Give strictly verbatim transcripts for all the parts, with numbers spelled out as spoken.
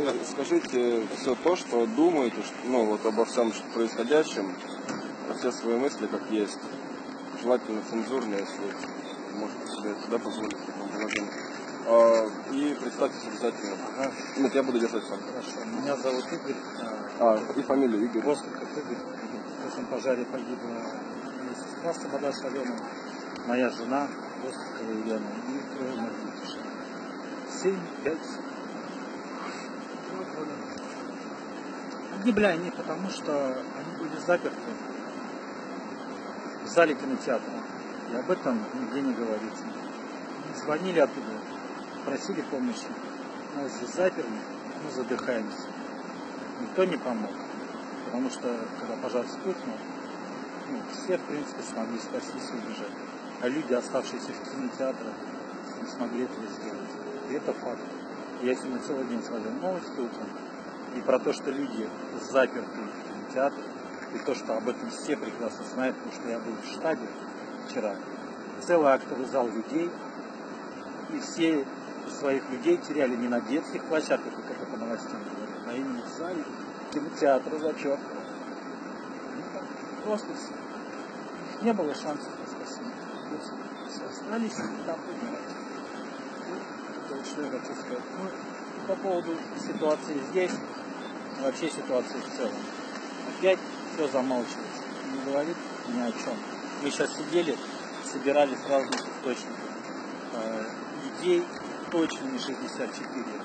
вы скажите все то, что думаете, что, ну, вот обо всем происходящем, про все свои мысли, как есть. Желательно цензурные, если можете себе это, да, позволить в таком положении. А, и представьтесь обязательно. Ага. Нет, я буду держать сам. Хорошо. Меня зовут Игорь. А, и фамилия Игорь. Востриков Игорь. В этом пожаре погибла моя сестра Слобода Соленая, моя жена Вострикова Елена и трое моих детей. Семь, пять. Погибли они, потому что они были заперты в зале кинотеатра. И об этом нигде не говорится. Звонили оттуда, просили помощи. Нас здесь заперли, мы задыхаемся. Никто не помог. Потому что, когда пожар вспыхнул, ну, все, в принципе, смогли спастись и убежать. А люди, оставшиеся в кинотеатрах, не смогли этого сделать. И это факт. Я сегодня целый день смотрел новости утром. И про то, что люди заперты в кинотеатре, и то, что об этом все прекрасно знают, потому что я был в штабе вчера. Целый актовый зал людей, и все своих людей теряли не на детских площадках, как это по новостям говорят, а именно в зале кинотеатра зачетного. Просто все. Не было шансов на спасение. Все остались и там поднимать. Вот что я хочу сказать. Ну, по поводу ситуации здесь, вообще ситуации в целом. Опять все замалчивается. Не говорит ни о чем. Мы сейчас сидели, собирали с разных источников. Людей точно не шестьдесят четыре.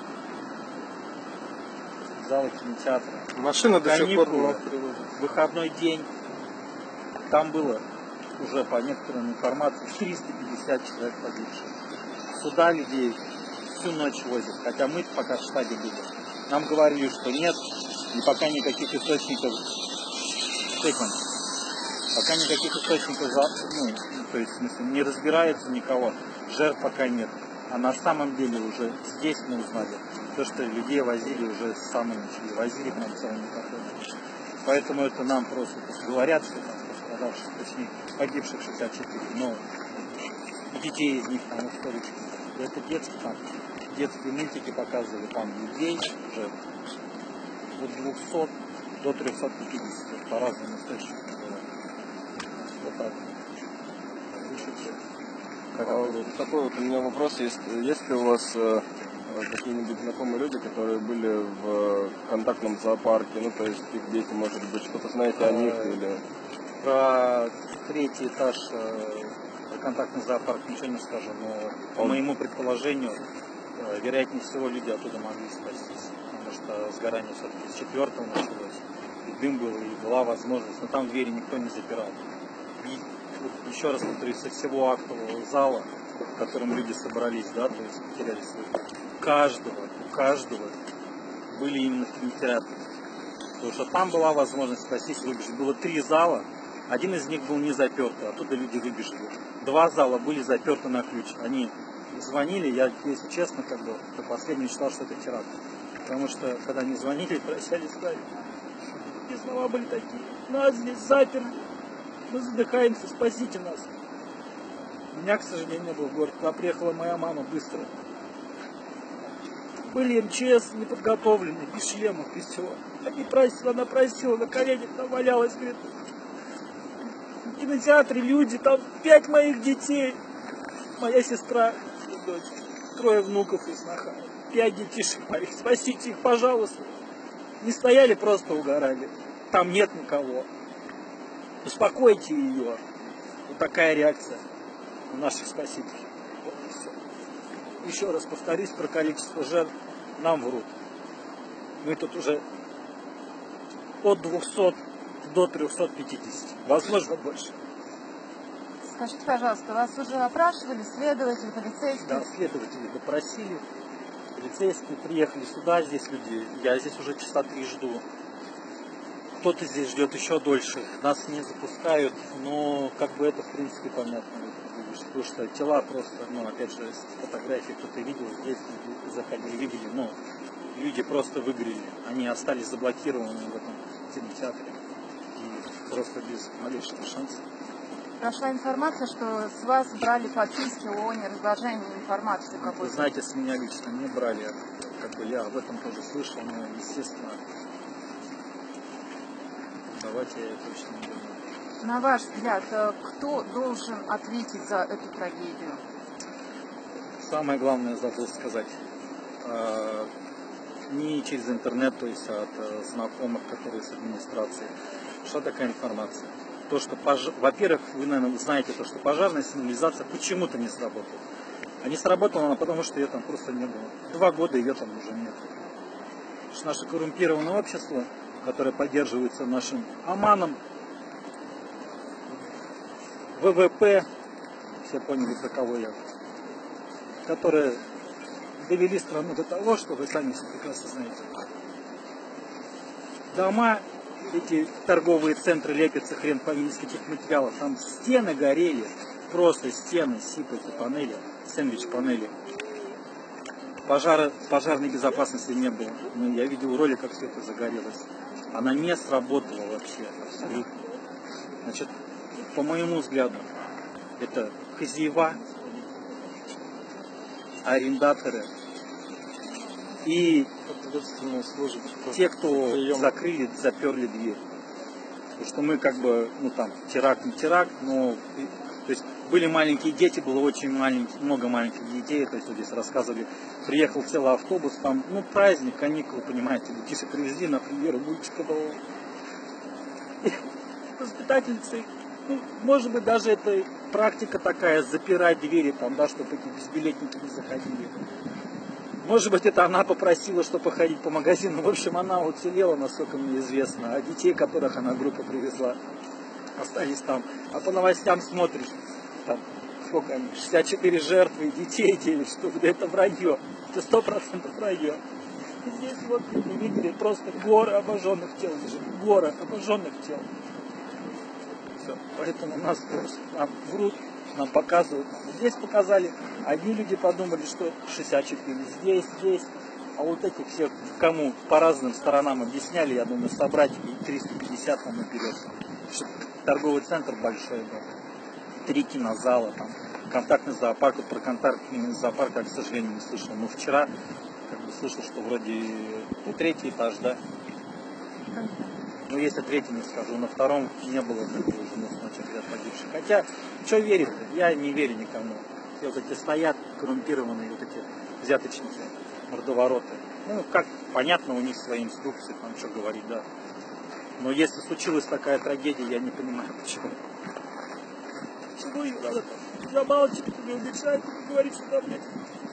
Зала кинотеатра. Машина до сих пор была. Выходной день. Там было уже по некоторым информации триста пятьдесят человек погибших. Сюда людей всю ночь возят. Хотя мы пока в штабе были. Нам говорили, что нет. И пока никаких источников... Секунд. Пока никаких источников, ну, то есть, в смысле, не разбирается никого. Жертв пока нет. А на самом деле уже здесь мы узнали то, что людей возили уже с самой ночи. Возили к нам целыми походами. Поэтому это нам просто говорят, что там пострадавших, точнее, погибших шестьдесят четыре. Но детей из них там ускорить. Это детские там, детские мультики показывали, там людей уже от двухсот до трёхсот пятидесяти по разным источникам. Вот так. А, такой вот у меня вопрос есть. Есть ли у вас э, какие-нибудь знакомые люди, которые были в контактном зоопарке? Ну, то есть их дети, может быть, что-то знаете о них или... Про третий этаж э, контактный зоопарк ничего не скажу, но по Он... моему предположению, э, вероятнее всего люди оттуда могли спастись. Потому что сгорание все-таки с четвертого началось. И дым был, и была возможность. Но там двери никто не запирал. И вот еще раз повторюсь, со всего актового зала, в котором люди собрались, да, то есть потеряли свой, каждого, у каждого были именно в кинотеатре. Потому что там была возможность спастись, выбежать. Было три зала, один из них был не запертый, оттуда люди выбежали. Два зала были заперты на ключ. Они звонили, я, если честно, как бы, до последнего считал, что это теракт. Потому что, когда они звонили, прощались с нами. И слова были такие: нас здесь заперли. Мы задыхаемся, спасите нас. У меня, к сожалению, не был в городе. Туда приехала моя мама быстро. Были эм че эс неподготовленные, без шлемов, без всего. Они просила, она просила, на коленях там валялась, говорит. В кинотеатре люди, там пять моих детей. Моя сестра и дочь. Трое внуков и сноха. Пять детишек моих. Спасите их, пожалуйста. Не стояли, просто угорали. Там нет никого. Успокойте ее. Вот такая реакция у наших спасителей. Вот и все. Еще раз повторюсь про количество жертв. Нам врут. Мы тут уже от двухсот до трёхсот пятидесяти. Возможно, больше. Скажите, пожалуйста, вас уже опрашивали следователи, полицейские? Да, следователи допросили. Полицейские приехали сюда, здесь люди. Я здесь уже часа три жду. Кто-то здесь ждет еще дольше. Нас не запускают, но как бы это в принципе понятно. Потому что тела просто, ну опять же, фотографии кто-то видел, здесь люди заходили, видели, но люди просто выгорели. Они остались заблокированы в этом кинотеатре. И просто без малейшего шанса. Прошла информация, что с вас брали подписки о неразглашении информации какой-то. Вы знаете, с меня лично не брали. Как бы что я об этом тоже слышал, но, естественно, давайте я точно не думаю. На ваш взгляд, э, кто должен ответить за эту трагедию? Самое главное забыл сказать. Э, не через интернет, то есть от э, знакомых, которые с администрацией. Что такая информация? То, что, пож... во-первых, вы, наверное, знаете, то, что пожарная сигнализация почему-то не сработала. А не сработала она, потому что ее там просто не было. Два года ее там уже нет. Потому что наше коррумпированное общество, которое поддерживается нашим Оманом, ВВП, все поняли, про кого я, которые довели страну до того, что вы сами все прекрасно знаете. Дома, эти торговые центры лепятся хрен пойми из каких материалов. Там стены горели, просто стены, сипаются панели, сэндвич-панели. Пожара, пожарной безопасности не было. Но я видел ролик, как все это загорелось. Она не сработала вообще абсолютно. Значит, по моему взгляду, это хозяева, арендаторы и те, кто закрыли, заперли дверь. Потому что мы как бы, ну там, теракт не теракт, но то есть были маленькие дети, было очень маленькие, много маленьких детей, то есть вот здесь рассказывали, приехал целый автобус, там, ну праздник, каникулы, понимаете, детишек привезли на премьеру мультика нового. Воспитательницы, ну, может быть, даже это практика такая, запирать двери, там, да, чтобы эти безбилетники не заходили. Может быть, это она попросила, чтобы походить по магазину. В общем, она уцелела, насколько мне известно. А детей, которых она группа привезла, остались там. А по новостям смотришь, там, сколько они, шестьдесят четыре жертвы, детей девять штук. Да это вранье. Это сто процентов вранье. И здесь вот мы видели просто горы обожженных тел. Горы обожженных тел. Все. Поэтому нас нам врут, нам показывают. Здесь показали. Одни люди подумали, что шестьдесят четыре здесь, здесь. А вот этих всех, кому по разным сторонам объясняли, я думаю, собрать и триста пятьдесят там наперед. Торговый центр большой был. Три кинозала, там, контактный зоопарк. Вот про контактный зоопарк я, к сожалению, не слышал. Но вчера как бы слышал, что вроде ну, третий этаж, да? Ну, если третий не скажу, на втором не было такого уже ночи ряд погибших. Хотя, что верить-то? Я не верю никому. Все вот эти стоят коррумпированные, вот эти взяточники, мордовороты. Ну, как понятно, у них свои инструкции, там что говорить, да. Но если случилась такая трагедия, я не понимаю, почему. Почему ее надо там замалчивать, не умешать, не говорить, что там, блядь,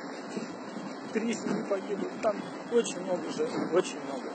три семьи погибли. Там очень много же, очень много.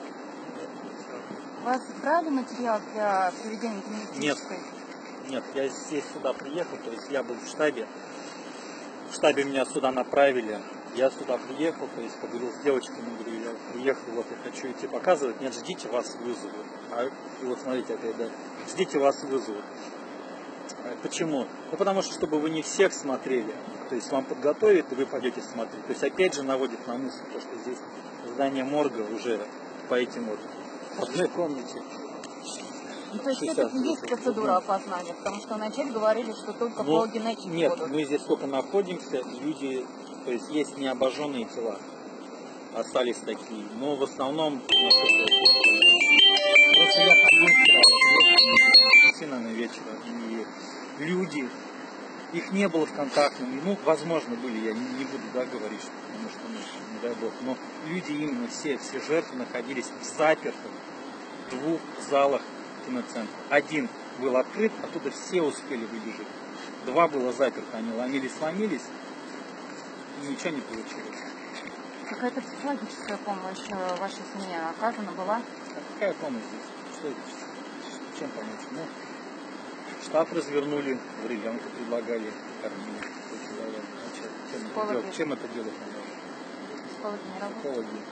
Вас брали материал для проведения кинетической? Нет, нет, я здесь сюда приехал, то есть я был в штабе. В штабе меня сюда направили. Я сюда приехал, то есть поговорил с девочками, говорю, я приехал, вот я хочу идти показывать. Нет, ждите, вас вызовут. А и вот смотрите опять, да, ждите, вас вызовут. Почему? Ну потому что, чтобы вы не всех смотрели, то есть вам подготовят, и вы пойдете смотреть. То есть опять же наводит на мысль, то, что здесь здание морга уже по этим вот в одной комнате. Ну, то есть все-таки есть процедура опознания, потому что вначале говорили, что только Но, по генетике нет, будут. мы здесь только находимся, люди, то есть есть необожженные тела, остались такие, но в основном просто я ходил вчера, на вечер, и люди, их не было в контактном, ну, возможно, были, я не, не буду, да, говорить, потому что, ну, не дай бог, но люди именно все, все жертвы находились в запертых двух залах киноцентра. Один был открыт, оттуда все успели выбежать. Два было заперто, они ломились, ломились, и ничего не получилось. Какая-то психологическая помощь э, вашей семье оказана была? А какая помощь здесь? Что здесь? Чем помочь? Ну, штаб развернули, вареньки предлагали, кормили. Чем, это делать? Чем это делать надо? Психологи не работают? Психологи.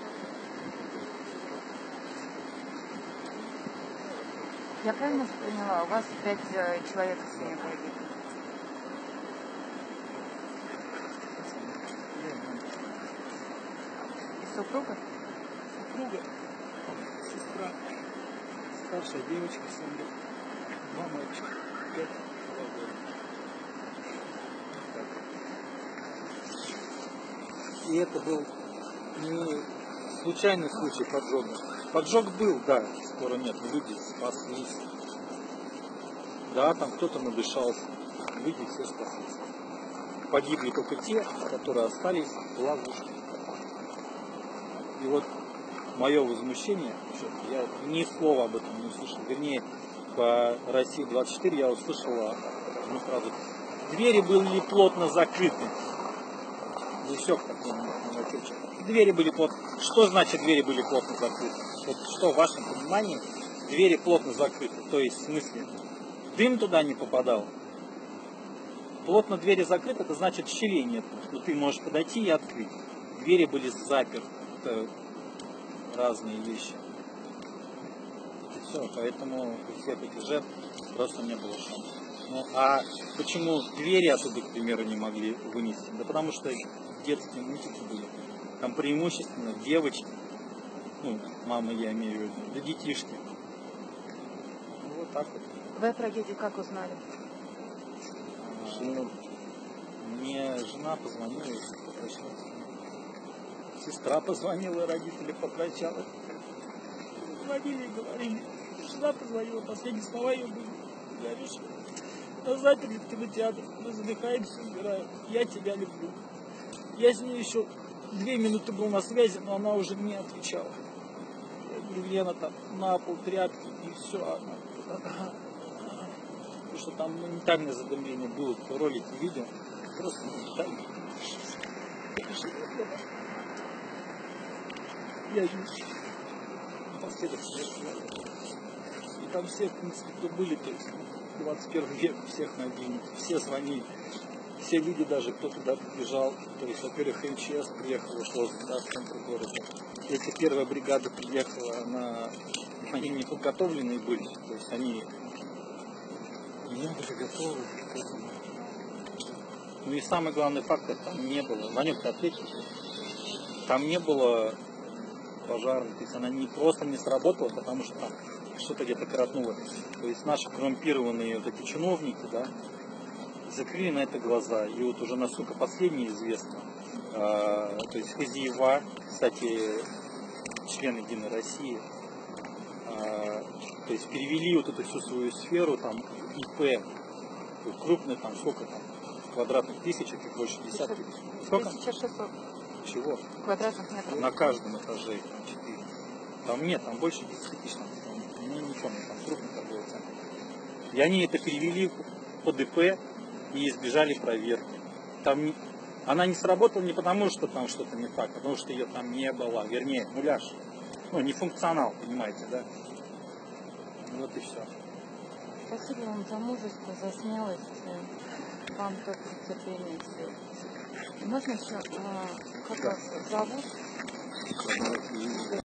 Я правильно поняла, у вас пять э, человек в семье погибли? И супруга? Супруга, сестра, старшая девочка, семь лет, два мальчика, пять, два года. И это был не случайный случай поджога. Поджог был, да, скоро нет, люди спаслись. Да, там кто-то надышался, люди все спаслись. Погибли только те, которые остались в ловушке. И вот мое возмущение, я ни слова об этом не услышал. Вернее, по России двадцать четыре я услышала одну фразу. Двери были плотно закрыты. И все в таком. Двери были плотно. Что значит двери были плотно закрыты? Вот что в вашем понимании двери плотно закрыты? То есть в смысле дым туда не попадал. Плотно двери закрыты, это значит щелей нет. Что ты можешь подойти и открыть. Двери были заперты. Это разные вещи. И все, поэтому у всех этих жертв просто не было шанса. Ну, а почему двери оттуда, к примеру, не могли вынести? Да потому что детские мультики были. Там преимущественно девочки, ну, мамы я имею в виду, да детишки. Ну, вот так вот. Вы о трагедии как узнали? А, мне жена позвонила и попрощалась. Сестра позвонила, родители попрощалась. Звонили и говорили. Жена позвонила, последние слова ее были. Говоришь, нас заперли в кинотеатр, мы задыхаемся, умираем. Я тебя люблю. Я с ней еще две минуты был на связи, но она уже не отвечала. Я говорю, Лена, там на пол тряпки и все. Она... Потому что там моментальное задымление было, в ролике видео. Просто моментально. Я вижу. Напоследок и там все, в принципе, кто были, то есть двадцать первый век, всех мобильников, все звонили. Все люди даже, кто туда побежал, то есть, во-первых, эм че эс приехала, шло да, в центр города. Если первая бригада приехала, она, они не подготовленные были, то есть они не были готовы к этому. Ну и самый главный фактор, там не было, Ванек, ты ответил, там не было пожара, то есть она не просто не сработала, потому что там что-то где-то коротнуло. То есть наши коррумпированные вот эти чиновники, да, закрыли на это глаза. И вот уже насколько последнее известно, э, то есть Хазиева, кстати, член Единой России, э, то есть перевели вот эту всю свою сферу, там, ИП, крупный, там, сколько там, квадратных тысячах и больше десятки. Сколько? тысяча шестьсот. Чего? Квадратных метров. На каждом этаже четыре. Там нет, там больше десяти тысяч. Там, ну, не помню, там крупный торговый центр. И они это перевели под ИП и избежали проверки. Там не... Она не сработала не потому, что там что-то не так, а потому что ее там не было. Вернее, муляж. Ну, не функционал, понимаете, да? Вот и все. Спасибо вам за мужество, за смелость. Вам только терпение. Можно еще, а, как вас зовут?